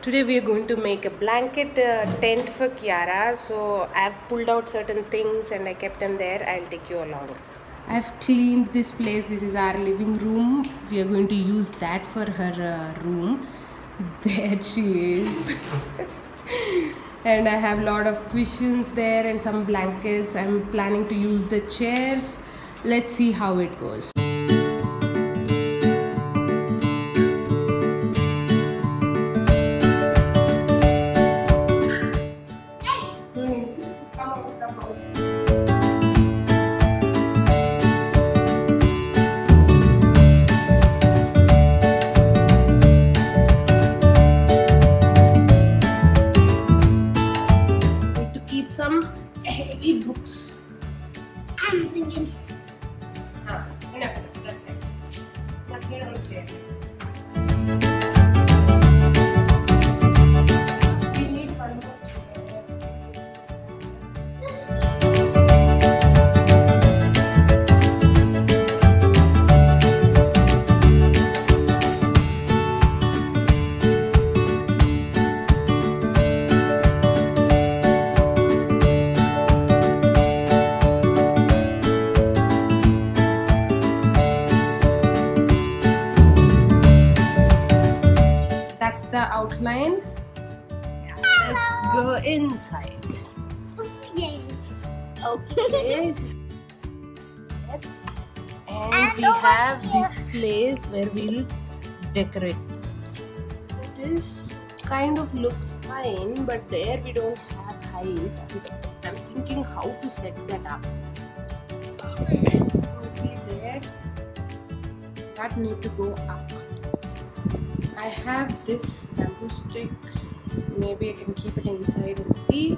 Today we are going to make a blanket tent for Kiara. So I've pulled out certain things and I kept them there. I'll take you along. I've cleaned this place. This is our living room. We are going to use that for her room. There she is. And I have a lot of cushions there and some blankets. I'm planning to use the chairs. Let's see how it goes. Some heavy books. I'm thinking. Enough. That's it. Let's sit on the chair. We need one more That's the outline. Let's go inside. Yes. Okay. And we have this place where we'll decorate. This kind of looks fine, but there we don't have height. I'm thinking how to set that up. You see there? That need to go up. I have this bamboo stick. Maybe I can keep it inside and see.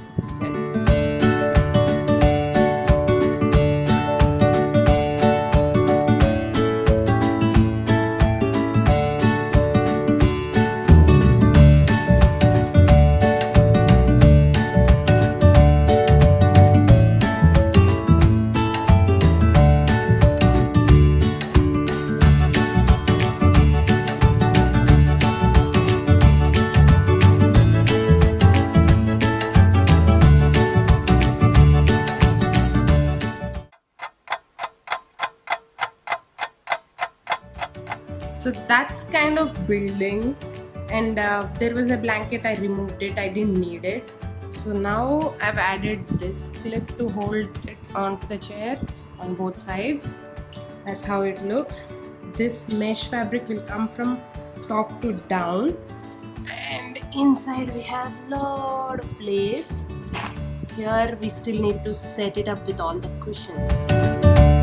So that's kind of building, and there was a blanket. I removed it. I didn't need it. So now I've added this clip to hold it onto the chair on both sides. That's how it looks. This mesh fabric will come from top to down, and inside we have a lot of place. Here we still need to set it up with all the cushions.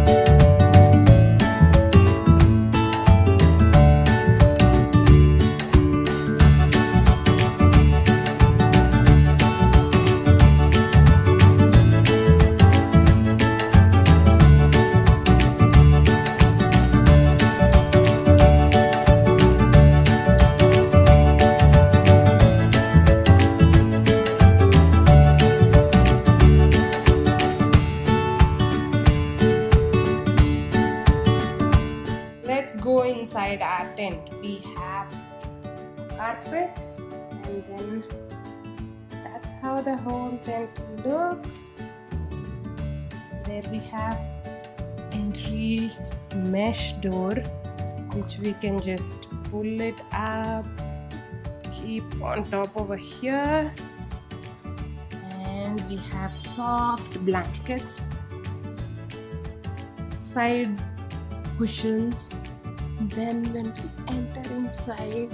Go inside our tent. We have carpet, and then that's how the whole tent looks. There we have entry mesh door, which we can just pull it up, keep on top over here, and we have soft blankets, side cushions. Then when we enter inside,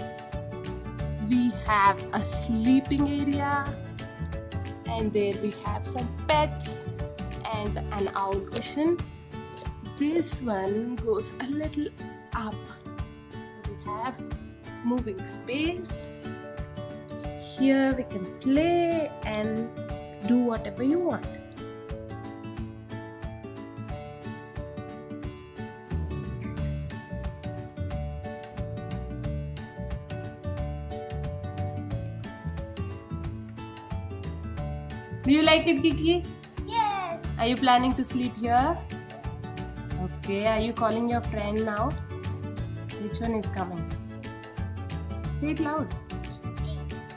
we have a sleeping area, and there we have some pets and an owl cushion. This one goes a little up, so we have moving space. Here we can play and do whatever you want. Do you like it, Kiki? Yes. Are you planning to sleep here? Okay, are you calling your friend now? Which one is coming? Say it loud.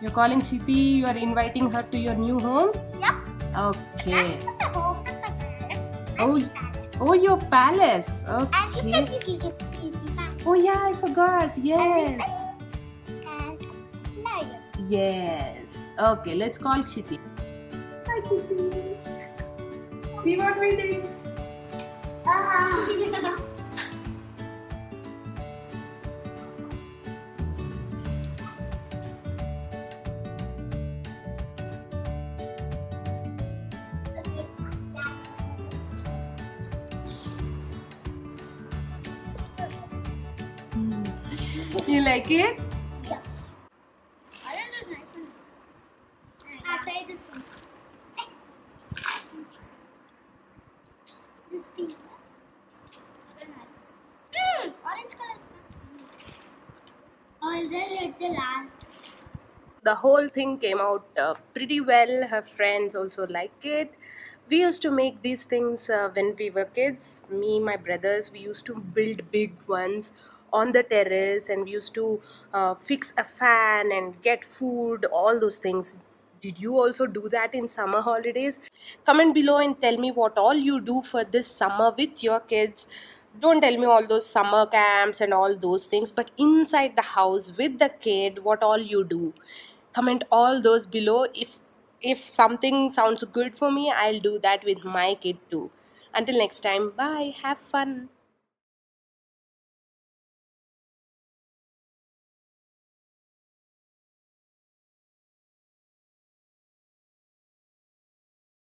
You're calling Shiti, you are inviting her to your new home? Yep. Okay. That's the home of my parents. Oh, your palace. And look Okay. at this little kitty man. Oh yeah, I forgot. Yes. And a lion. Yes. Okay, let's call Shiti. Hi Shiti. See what we did? You like it? Yes. I don't know this nice one. I'll try this one. This pink one. Orange color. Oh, that's the last. The whole thing came out pretty well. Her friends also like it. We used to make these things when we were kids. Me, my brothers, we used to build big ones on the terrace, and we used to fix a fan and get food, all those things. Did you also do that in summer holidays? Comment below and tell me what all you do for this summer with your kids. Don't tell me all those summer camps and all those things, but inside the house with the kid, what all you do. Comment all those below. If something sounds good for me, I'll do that with my kid too. Until next time, bye, have fun.